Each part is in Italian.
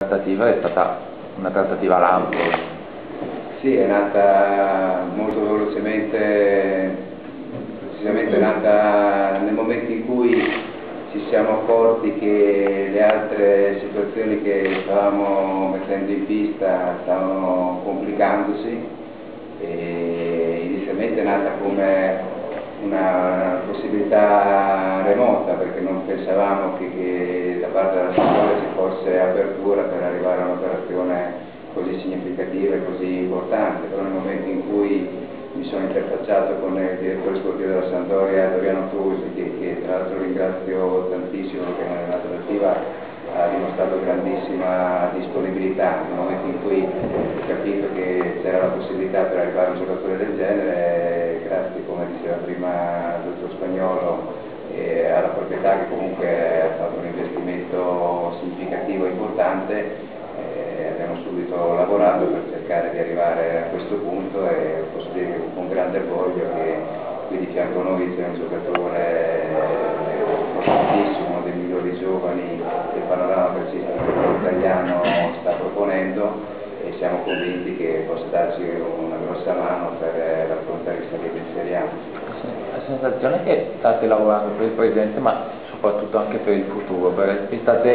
trattativa è stata una trattativa lampo. Sì, è nata molto velocemente, precisamente è nata nel momento in cui ci siamo accorti che le altre situazioni che stavamo mettendo in pista stavano complicandosi, e inizialmente è nata come una possibilità remota, perché non pensavamo che da parte della Sampdoria ci fosse apertura per arrivare a un'operazione così significativa e così importante. Però nel momento in cui mi sono interfacciato con il direttore sportivo della Sampdoria, Doriano Trusi, che tra l'altro ringrazio tantissimo perché nella trattativa ha dimostrato grandissima disponibilità. Nel momento in cui ho capito che c'era la possibilità per arrivare a un giocatore del genere, grazie, come diceva prima il dottor Spagnolo, alla proprietà che comunque ha fatto un investimento significativo e importante, abbiamo subito lavorato per cercare di arrivare a questo punto, e posso dire che con grande orgoglio che qui di fianco a noi c'è un giocatore fortissimo, uno dei migliori giovani del panorama calcistico italiano sta proponendo, e siamo convinti che possa darci una grossa mano per affrontare il salire in Serie A. La sensazione è che state lavorando per il presente, ma soprattutto anche per il futuro, perché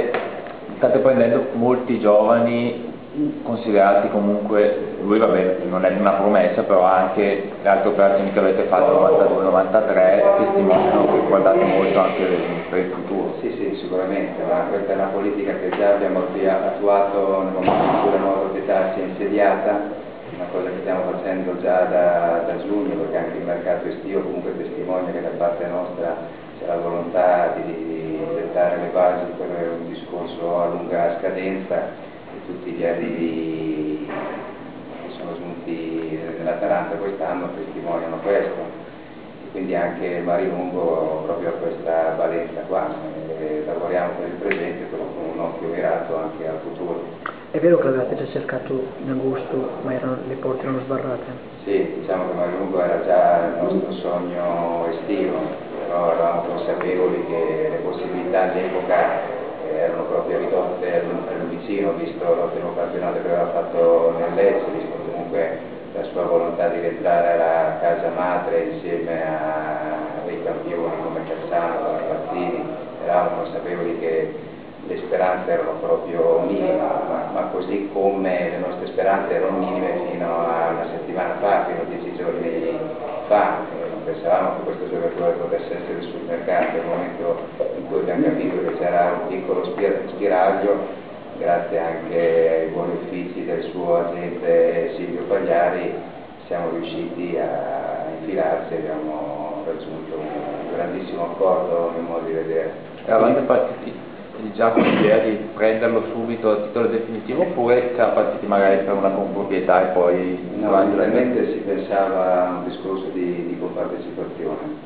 state prendendo molti giovani considerati comunque, lui va bene, non è una promessa, però anche le altre operazioni che avete fatto 92-93 testimoniano che guardate molto anche per il futuro. Sì, sicuramente, ma questa è una politica che già abbiamo attuato nel momento in cui la nuova proprietà si è insediata, una cosa che stiamo facendo già da giugno, perché anche il mercato estivo comunque testimonia che da parte nostra c'è la volontà di dettare le basi per un discorso a lunga scadenza, e tutti gli arrivi che sono giunti nell'Atalanta quest'anno testimoniano questo. Quindi anche Marilungo proprio a questa valenza qua, lavoriamo per il presente però con un occhio mirato anche al futuro. È vero che l'avevate già cercato in agosto, ma le porte erano sbarrate? Sì, diciamo che Marilungo era già il nostro sogno estivo, però eravamo consapevoli che le possibilità all'epoca erano proprio ridotte al vicino, visto l'ottimo campionato che aveva fatto nel Lecce, visto comunque la sua volontà di rientrare alla casa madre insieme a dei campioni come Cassano, come Pazzini. Eravamo consapevoli che le speranze erano proprio minime, ma così come le nostre speranze erano minime fino a una settimana fa, fino a 10 giorni fa. Non pensavamo che questo giocatore potesse essere sul mercato. Nel momento in cui abbiamo capito che c'era un piccolo spiraglio, grazie anche ai buoni uffici del suo agente Silvio Pagliari, siamo riusciti a infilarci e abbiamo raggiunto un grandissimo accordo nel modo di vedere. Eravate partiti già con l'idea di prenderlo subito a titolo definitivo, oppure siamo partiti magari per una comproprietà e poi... No, inizialmente si pensava a un discorso di compartecipazione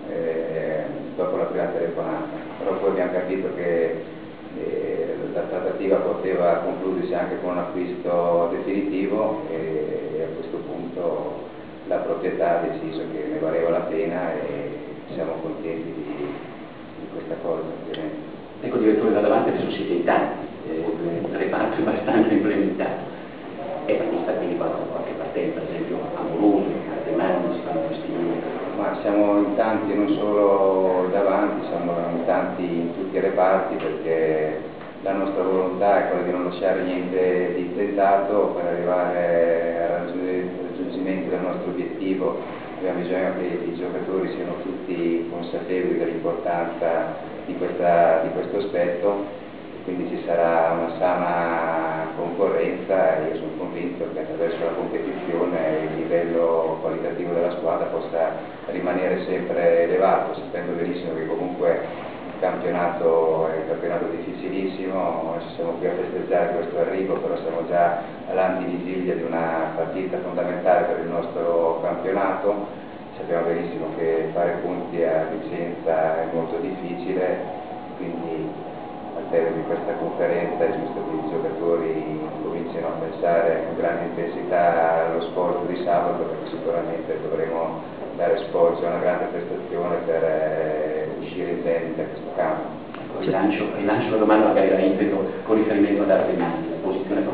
dopo la prima telefonata, però poi abbiamo capito che la trattativa poteva concludersi anche con un acquisto definitivo, e a questo punto la proprietà ha deciso che ne valeva la pena, e siamo contenti di questa cosa, ovviamente. Ecco, direttore, da davanti adesso siete in tanti, un reparto abbastanza implementato, e sono stati qualche partenza, ad esempio Amoroso, Cartemani, si fanno questi numeri. Ma siamo in tanti non solo davanti, siamo in tanti in tutti i reparti, perché la nostra volontà è quella di non lasciare niente di intentato per arrivare al raggiungimento del nostro obiettivo. Abbiamo bisogno che i giocatori siano tutti consapevoli dell'importanza di questo aspetto, quindi ci sarà una sana concorrenza, e io sono convinto che attraverso la competizione il livello qualitativo della squadra possa rimanere sempre elevato, sapendo benissimo che comunque il campionato è un campionato difficilissimo. Adesso siamo qui a festeggiare questo arrivo, però siamo già all'antivigilia di una partita fondamentale per il nostro campionato. Sappiamo benissimo che fare punti a Vicenza è molto difficile, quindi al termine di questa conferenza è giusto che i giocatori cominciano a pensare con grande intensità allo sport di sabato, perché sicuramente dovremo dare sforzo a una grande prestazione per uscire indenni da questo campo. Rilancio la domanda, magari la ripeto con riferimento ad Artemani, la posizione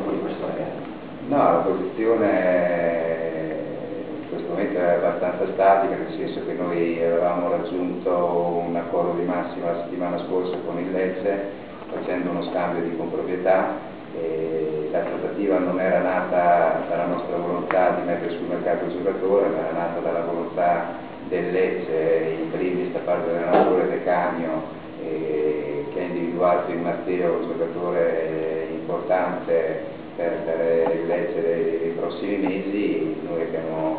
abbastanza statica, nel senso che noi avevamo raggiunto un accordo di massima la settimana scorsa con il Lecce, facendo uno scambio di comproprietà. La trattativa non era nata dalla nostra volontà di mettere sul mercato il giocatore, ma era nata dalla volontà del Lecce, in primis da parte dell'allenatore De Canio, che ha individuato in Matteo un giocatore importante per il Lecce dei prossimi mesi. Noi abbiamo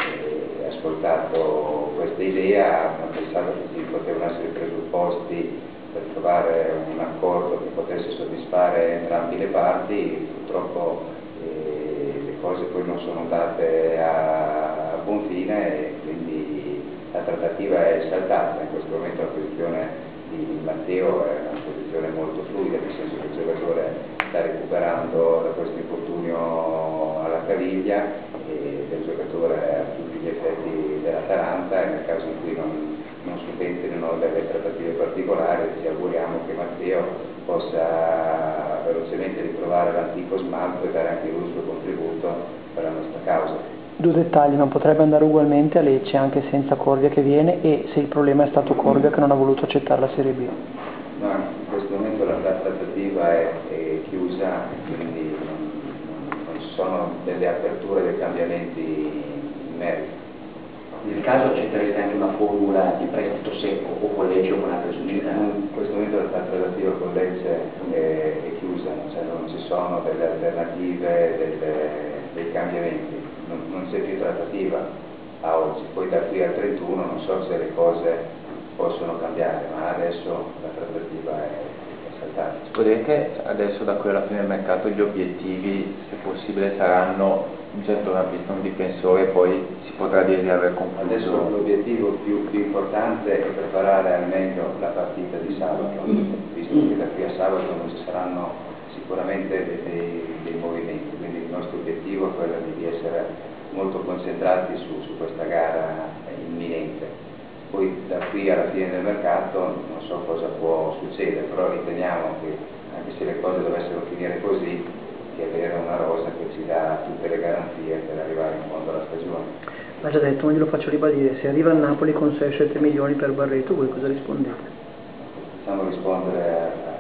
ascoltato questa idea, abbiamo pensato che ci potevano essere presupposti per trovare un accordo che potesse soddisfare entrambe le parti. Purtroppo le cose poi non sono andate a buon fine e quindi la trattativa è saltata. In questo momento la posizione di Matteo è una posizione molto fluida, nel senso che il giocatore sta recuperando da questo infortunio alla caviglia e del giocatore a tutti gli effetti dell'Atalanta, e nel caso in cui non subentrino delle trattative particolari ci auguriamo che Matteo possa velocemente ritrovare l'antico smalto e dare anche lui il suo contributo per la nostra causa. Due dettagli: non potrebbe andare ugualmente a Lecce anche senza Corvia che viene, e se il problema è stato Corvia che non ha voluto accettare la Serie B? No, in questo momento la trattativa è chiusa, quindi non ci sono delle aperture, dei cambiamenti in merito. Nel caso accetterete anche una formula di prestito secco o con Lecce o con altre società? In questo momento la trattativa con Lecce è chiusa, cioè non ci sono delle alternative, dei cambiamenti, non c'è più trattativa a oggi. Poi da qui al 31 non so se le cose possono cambiare, ma adesso la trattativa è saltata. Si può dire che adesso da qui alla fine del mercato gli obiettivi, se possibile, saranno un centrocampista, un difensore, e poi si potrà dire di aver concluso. Adesso l'obiettivo più importante è preparare al meglio la partita di sabato, visto che da qui a sabato non ci saranno sicuramente dei movimenti, quindi il nostro obiettivo è quello di essere molto concentrati su questa gara imminente. Poi da qui alla fine del mercato non so cosa può succedere, però riteniamo che anche se le cose dovessero finire così, di avere una rosa che ci dà tutte le garanzie per arrivare in fondo alla stagione. L'ha già detto, ma glielo faccio ribadire: se arriva il Napoli con 6-7 milioni per Barreto, voi cosa rispondete? Facciamo rispondere